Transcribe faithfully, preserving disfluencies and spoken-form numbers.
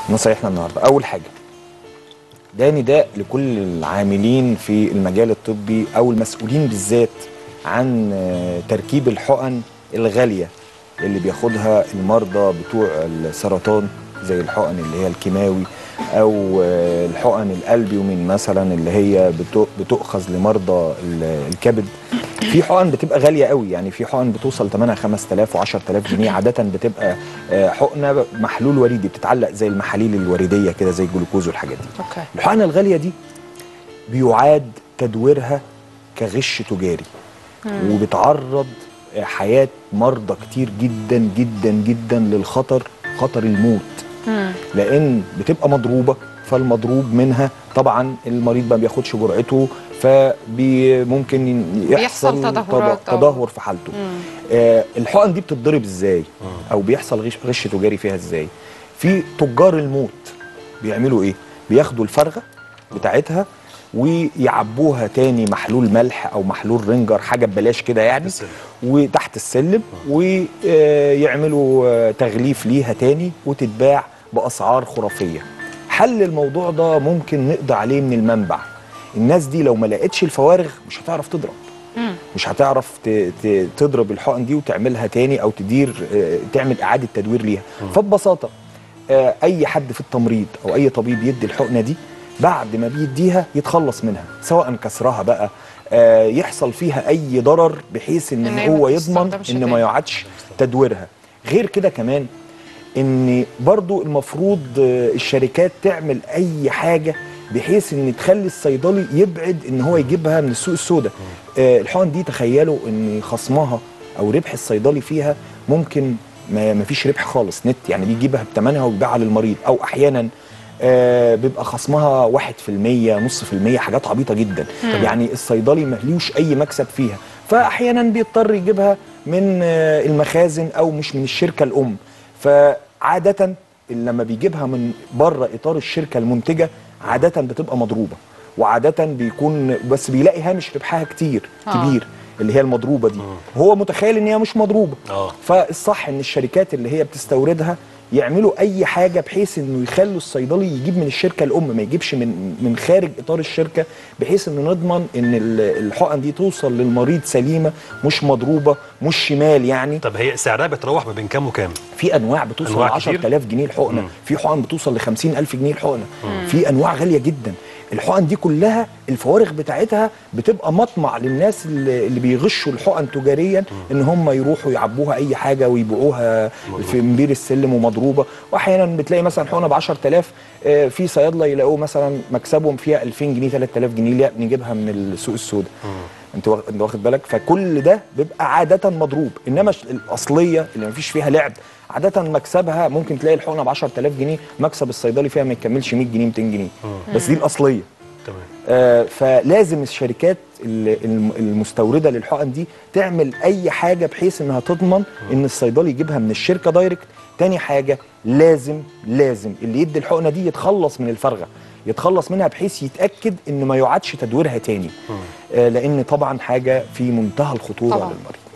نصايحنا النهارده، اول حاجه ده نداء لكل العاملين في المجال الطبي او المسؤولين بالذات عن تركيب الحقن الغاليه اللي بياخدها المرضى بتوع السرطان، زي الحقن اللي هي الكيماوي او الحقن الالبيومين مثلا اللي هي بتؤخذ لمرضى الكبد. في حقن بتبقى غاليه قوي، يعني في حقن بتوصل ثمنها خمسة آلاف وعشرة آلاف جنيه، عاده بتبقى حقنه محلول وريدي بتتعلق زي المحاليل الوريديه كده زي الجلوكوز والحاجات دي. أوكي. الحقنه الغاليه دي بيعاد تدويرها كغش تجاري، مم. وبتعرض حياه مرضى كتير جدا جدا جدا للخطر، خطر الموت. مم. لان بتبقى مضروبه، فالمضروب منها طبعا المريض ما بياخدش جرعته، فممكن يحصل تدهورات تدهور في حالته. آه الحقن دي بتتضرب ازاي او بيحصل غش, غش تجاري فيها ازاي؟ في تجار الموت بيعملوا ايه؟ بياخدوا الفرغه بتاعتها ويعبوها تاني محلول ملح او محلول رينجر، حاجه ببلاش كده يعني، وتحت السلم، ويعملوا تغليف ليها تاني وتتباع باسعار خرافيه. حل الموضوع ده ممكن نقضي عليه من المنبع. الناس دي لو ما لقتش الفوارغ مش هتعرف تضرب، مم. مش هتعرف تضرب الحقن دي وتعملها تاني او تدير تعمل اعاده تدوير ليها. فببساطه اي حد في التمريض او اي طبيب يدي الحقنه دي، بعد ما بيديها يتخلص منها، سواء كسرها بقى يحصل فيها اي ضرر بحيث ان هو يضمن ان ما يعادش تدويرها. غير كده كمان ان برضو المفروض الشركات تعمل اي حاجه بحيث ان تخلي الصيدلي يبعد ان هو يجيبها من السوق السوداء. آه الحقن دي تخيلوا ان خصمها او ربح الصيدلي فيها ممكن ما فيش ربح خالص نت، يعني بيجيبها بثمنها ويبيعها للمريض، او احيانا آه بيبقى خصمها واحد في المية نص في المية، حاجات عبيطه جدا. مم. يعني الصيدلي مليوش اي مكسب فيها، فاحيانا بيضطر يجيبها من آه المخازن او مش من الشركه الام. فعاده لما بيجيبها من بره اطار الشركه المنتجه عاده بتبقى مضروبه، وعاده بيكون بس بيلاقي هامش ربحها كتير آه. كبير اللي هي المضروبه دي، آه. هو متخيل ان هي مش مضروبه. آه. فالصح ان الشركات اللي هي بتستوردها يعملوا اي حاجه بحيث انه يخلوا الصيدلي يجيب من الشركه الام، ما يجيبش من من خارج اطار الشركه، بحيث ان نضمن ان الحقن دي توصل للمريض سليمه مش مضروبه مش شمال يعني. طب هي سعرها بتروح ما بين كام وكام؟ في انواع بتوصل ل عشرة آلاف جنيه الحقنه، في حقن بتوصل ل خمسين ألف جنيه الحقنه، في انواع غاليه جدا. الحقن دي كلها الفوارغ بتاعتها بتبقى مطمع للناس اللي, اللي بيغشوا الحقن تجاريا، ان هم يروحوا يعبوها اي حاجه ويبيعوها في مبير السلم ومضروبه. واحيانا بتلاقي مثلا حقنه ب عشرة آلاف، في صيادله يلاقوه مثلا مكسبهم فيها ألفين جنيه ثلاثة آلاف جنيه، لا نجيبها من السوق السوداء. انت واخد بالك؟ فكل ده بيبقى عاده مضروب، انما الاصليه اللي ما فيش فيها لعب عاده مكسبها ممكن تلاقي الحقنه ب عشرة آلاف جنيه، مكسب الصيدلي فيها ما يكملش مية جنيه ميتين جنيه. مم. بس دي الاصليه. تمام. آه فلازم الشركات المستورده للحقن دي تعمل اي حاجه بحيث انها تضمن ان الصيدلي يجيبها من الشركه دايركت. تاني حاجه لازم لازم اللي يدي الحقنه دي يتخلص من الفرغه، يتخلص منها بحيث يتاكد ان ما يعادش تدويرها تاني. آه لان طبعا حاجه في منتهى الخطوره طبعا للمريض.